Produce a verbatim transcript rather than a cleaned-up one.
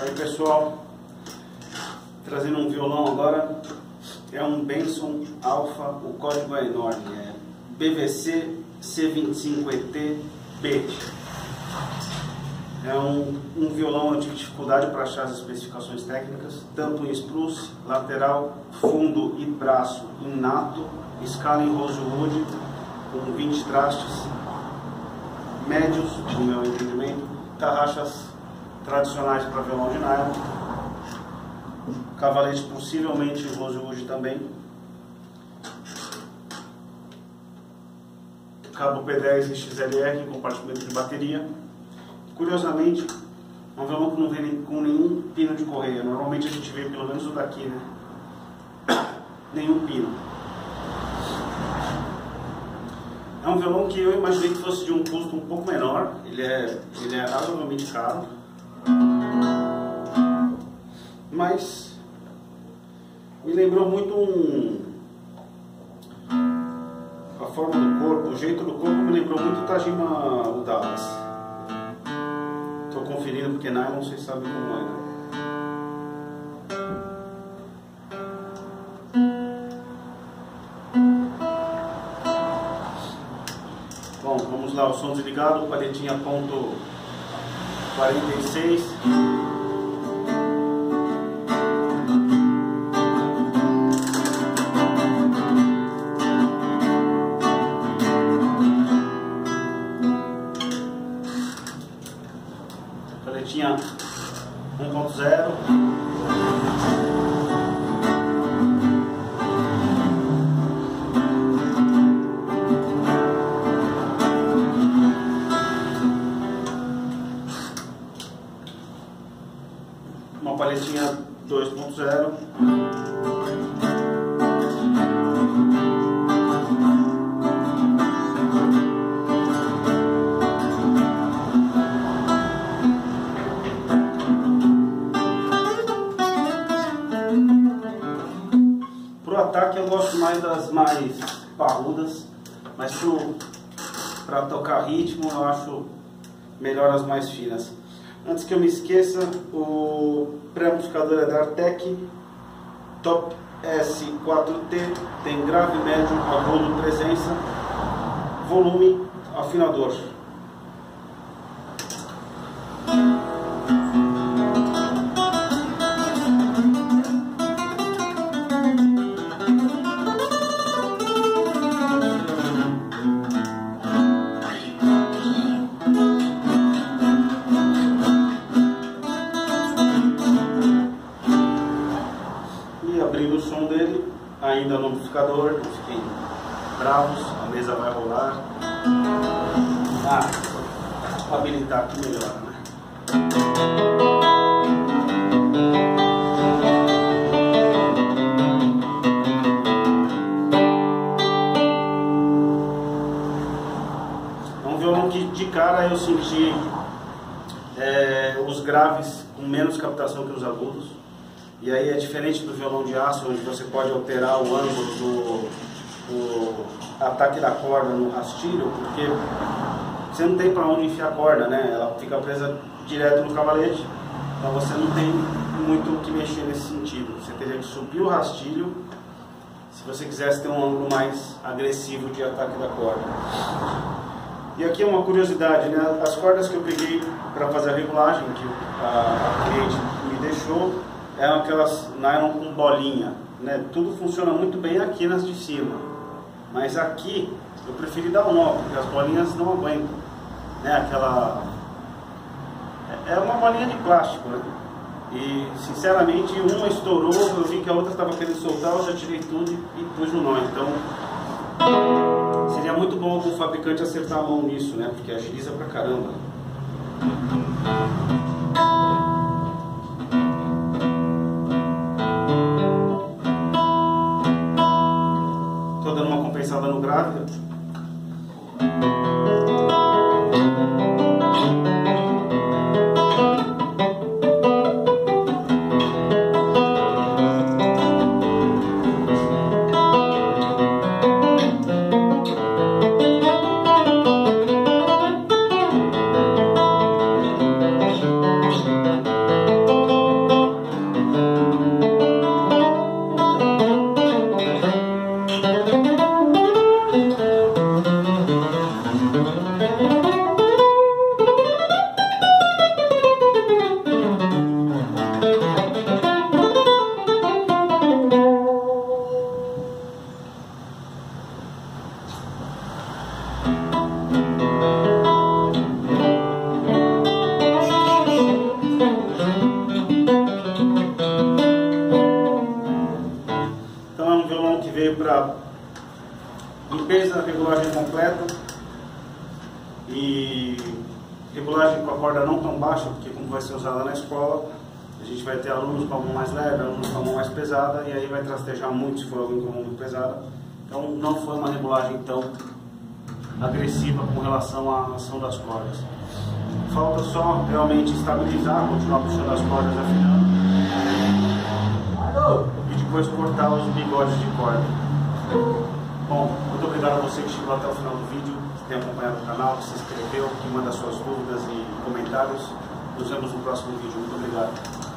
Aí pessoal, trazendo um violão agora, é um Benson Alpha, o código é enorme, é B V C C vinte e cinco E T B. É um, um violão, eu tive dificuldade para achar as especificações técnicas, tanto em spruce, lateral, fundo e braço em nato, escala em rosewood, com vinte trastes, médios, no meu entendimento, tarraxas tradicionais para violão de nylon, cavalete possivelmente em rosewood também, cabo P dez X L R em compartimento de bateria. Curiosamente, é um violão que não vem com nenhum pino de correia. Normalmente a gente vê pelo menos o daqui, né? Nenhum pino. É um violão que eu imaginei que fosse de um custo um pouco menor. Ele é, ele é razoavelmente caro. Mas me lembrou muito um... a forma do corpo, o jeito do corpo me lembrou muito o Tajima, o Dallas. Estou conferindo porque nylon vocês sabem como é, né? Bom, vamos lá, o som desligado, palhetinha ponto quarenta e seis. Paletinha um ponto zero. Uma paletinha dois ponto zero. Ataque eu gosto mais das mais parrudas, mas para tocar ritmo eu acho melhor as mais finas. Antes que eu me esqueça, o pré-amplificador é da Artec, Top S quatro T, tem grave, médio, agudo, presença, volume, afinador. Abrindo o som dele, ainda no amplificador, não fiquem bravos, a mesa vai rolar. Ah, vou habilitar aqui melhor, né? É um violão que de cara eu senti é, os graves com menos captação que os agudos. E aí é diferente do violão de aço, onde você pode alterar o ângulo do, do ataque da corda no rastilho, porque você não tem para onde enfiar a corda, né? Ela fica presa direto no cavalete, então você não tem muito o que mexer nesse sentido. Você teria que subir o rastilho se você quisesse ter um ângulo mais agressivo de ataque da corda. E aqui é uma curiosidade, né? As cordas que eu peguei para fazer a regulagem, que a, a cliente me deixou, eram aquelas nylon com bolinha, né? Tudo funciona muito bem aqui nas de cima, mas aqui eu preferi dar um nó, porque as bolinhas não aguentam, né? Aquela... é uma bolinha de plástico, né? E sinceramente uma estourou, eu vi que a outra estava querendo soltar, eu já tirei tudo e pus no nó. Então seria muito bom o fabricante acertar a mão nisso, né? Porque agiliza pra caramba. Compensada no grave. cuidado. Limpeza, regulagem completa e regulagem com a corda não tão baixa, porque como vai ser usada na escola, a gente vai ter alunos com a mão mais leve, alunos com a mão mais pesada, e aí vai trastejar muito se for alguém com a mão muito pesada. Então não foi uma regulagem tão agressiva com relação à ação das cordas. Falta só realmente estabilizar, continuar puxando as cordas, afinando, e depois cortar os bigodes de corda. Bom, muito obrigado a você que chegou até o final do vídeo, que tem acompanhado o canal, que se inscreveu, que manda suas dúvidas e comentários. Nos vemos no próximo vídeo. Muito obrigado.